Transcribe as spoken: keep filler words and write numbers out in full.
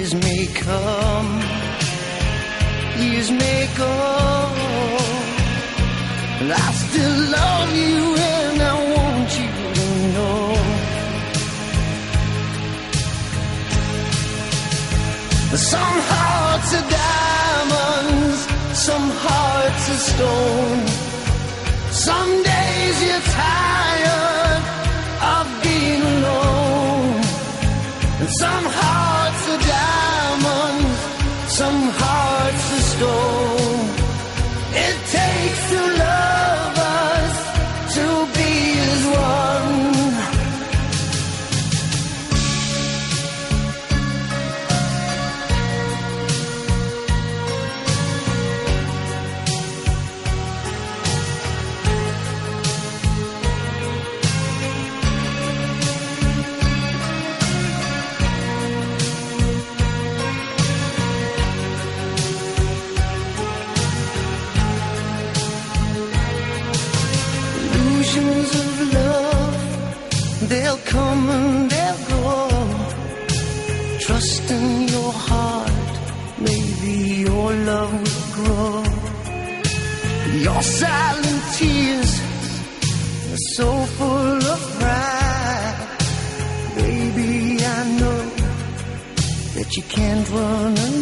Years may come, years may go, but I still love you and I want you to know. Some hearts are diamonds, some hearts are stone. Some days you're tired of being alone. And some hearts are diamonds, some hearts are stone. It takes two lovers to be as one. Illusions of love, they'll come and they'll go. Trust in your heart, maybe your love will grow. Your silent tears are so full of pride. Baby, I know that you can't run alone.